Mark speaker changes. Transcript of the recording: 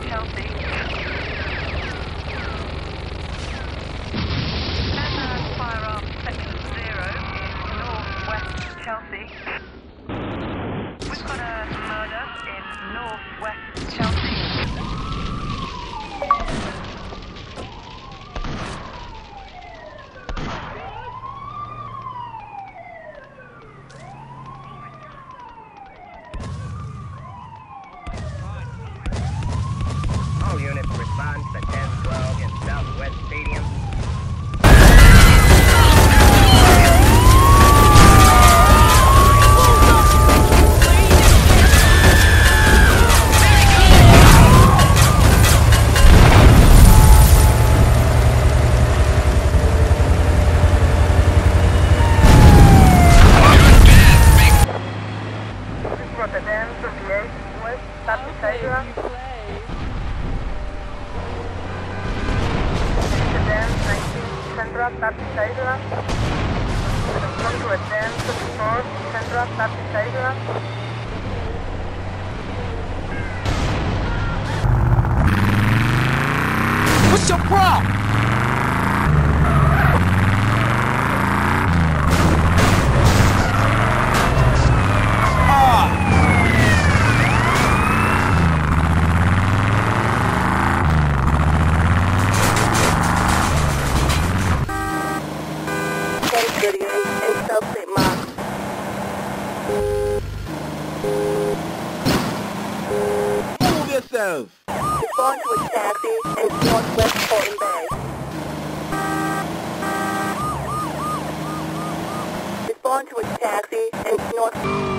Speaker 1: Chelsea. There's a firearms section 0 in northwest Chelsea. We've got a murder in northwest Chelsea.
Speaker 2: All units respond to 1012 in Southwest Stadium. Rotterdam 38 West, Taxi Central. Rotterdam 19 Central, Taxi Central. Rotterdam 24 Central, Taxi Central.
Speaker 3: What's your problem? Move yourself!
Speaker 1: Respond to a taxi in northwest Portland Bay. Respond to a taxi in north...